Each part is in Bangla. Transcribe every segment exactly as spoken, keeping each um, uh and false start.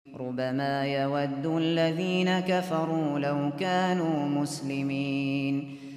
ربما يود الذين كفروا لو كانوا مسلمين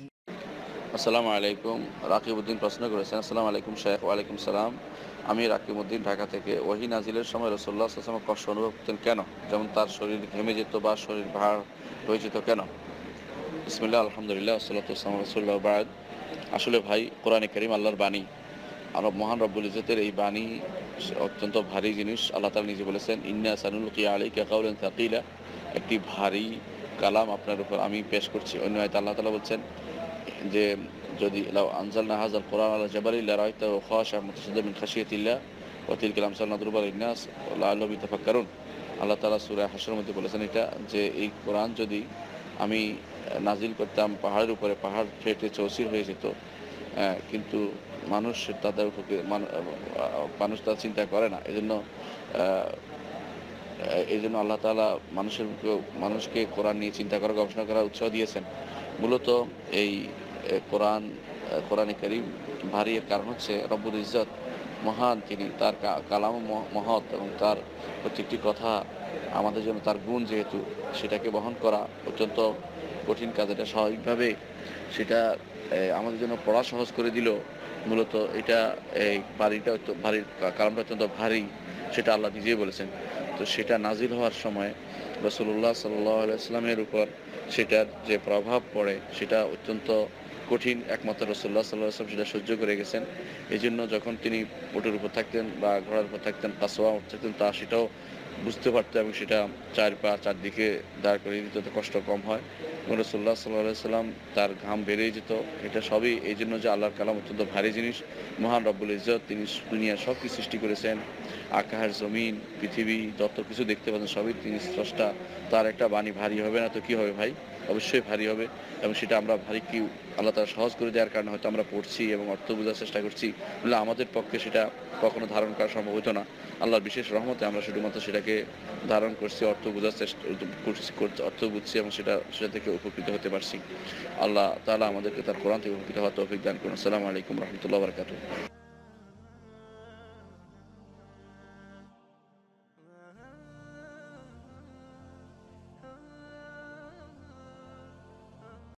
আসসালামু আলাইকুম। রাকিবউদ্দিন প্রশ্ন করেছেন। আসসালামু আলাইকুম শেখ। ওয়ালাইকুম সালাম। আমি রাকিবউদ্দিন, ঢাকা থেকে। ওহী নাজিলের সময় রাসূলুল্লাহ সাল্লাল্লাহু আলাইহি ওয়াসাল্লাম কষ্ট অনুভব করতেন কেন? যেমন তার শরীর ঘেমে যেত বা শরীর ভার হয়ে যেত কেন? বিসমিল্লাহ, আলহামদুলিল্লাহ, ওয়াসসালাতু ওয়াসসালামু আলা রাসূলিল্লাহ, ওয়া বা'দ। আসলে ভাই, কোরআনে কারীম আল্লাহর বাণী। আর মহান রব্বুল ইজ্জতের এই বাণী অত্যন্ত ভারী জিনিস। আল্লাহ তাআলা নিজে বলেছেন, ইন্না সানুলকি আলাইকা কাওলান সাকিলা। একটি ভারী কালাম আপনার উপর আমি পেশ করছি। অন্য আয়াতে আল্লাহ তাআলা বলছেন যে যদি লাউ আনজালনা হাযাল কুরআন আলা জাবালিন লারাআইতাহু খাশিআম মুতাসাদ্দিআন মিন খাশিয়াতিল্লাহ ওয়া তিলকাল আমসালু নাদরিবুহা লিন-নাস লাআল্লাহুম ইয়াতাফাক্কারুন। আল্লাহ তাআলা সূরা হাশরের মধ্যে বলেছেন এটা, যে এই কোরআন যদি আমি নাজিল করতাম পাহাড়ের উপরে, পাহাড় ফেটে চৌচির হয়ে যেত। হ্যাঁ, কিন্তু মানুষ তাদের উপর মানুষ তা চিন্তা করে না। এজন্য আহ, এইজন্য আল্লাহ তাআলা মানুষের মানুষকে কোরআন নিয়ে চিন্তা করা, গবেষণা করার উৎসাহ দিয়েছেন। মূলত এই এ কোরআন আ কোরআনে কারীম ভারী এর কারণ হচ্ছে রব্বুল ইজ্জত মহান, তিনি তার কা কালামও ম মহৎ এবং তার প্রত্যেকটি কথা আমাদের জন্য, তার গুণ যেহেতু, সেটাকে বহন করা অত্যন্ত কঠিন কাজ। এটা স্বাভাবিকভাবে সেটা এ আমাদের জন্য পড়া সহজ করে দিলেও মূলত এটা এই ভারীটা অত্য ভারী কালামটা অত্যন্ত ভারী, সেটা আল্লাহ নিজেই বলেছেন। তো সেটা নাজিল হওয়ার সময় রাসূলুল্লাহ সাল্লাল্লাহু আলাইহি ওয়াসাল্লামের উপর সেটার যে প্রভাব পড়ে সেটা অত্যন্ত কঠিন। একমাত্র রাসূলুল্লাহ সাল্লাল্লাহু আলাইহি ওয়াসাল্লাম সেটা সহ্য করে গেছেন। এজন্য যখন তিনি উটের উপর থাকতেন বা ঘোড়ার উপর থাকতেন, কাসওয়া থাকতেন, তা সেটাও বুঝতে পারত এবং সেটা চার পা চারদিকে দাঁড় করিয়ে দিত, যাতে কষ্ট কম হয়। এবং রাসূলুল্লাহ সাল্লাল্লাহু আলাইহি ওয়াসাল্লাম তার ঘাম বেরিয়ে যেত। এটা সবই এই জন্য যে আল্লাহর কালাম অত্যন্ত ভারী জিনিস। মহান রব্বুল ইজ্জত তিনি দুনিয়ার সব কিছু সৃষ্টি করেছেন। আকাশ, জমিন, পৃথিবী, যত কিছু দেখতে পাচ্ছেন সবই তিনি স্রষ্টা। তার একটা বাণী ভারী হবে না তো কি হবে ভাই? অবশ্যই ভারী হবে। এবং সেটা আমরা ভারী কি আল্লাহ তাআলা সহজ করে দেওয়ার কারণে হয়তো আমরা পড়ছি এবং অর্থ বোঝার চেষ্টা করছি। বলে আমাদের পক্ষে সেটা কখনো ধারণ করা সম্ভব হতো না। আল্লাহর বিশেষ রহমতে আমরা শুধুমাত্র সেটাকে ধারণ করছি, অর্থ বোঝার চেষ্টা করছি, অর্থ বুঝছি এবং সেটা সেটা থেকে উপকৃত হতে পারছি। আল্লাহ তাআলা আমাদেরকে তার কোরআন থেকে উপকৃত হওয়ার তৌফিক দান করুন। আসসালামু আলাইকুম ওয়া রাহমাতুল্লাহি ওয়া বারাকাতুহু।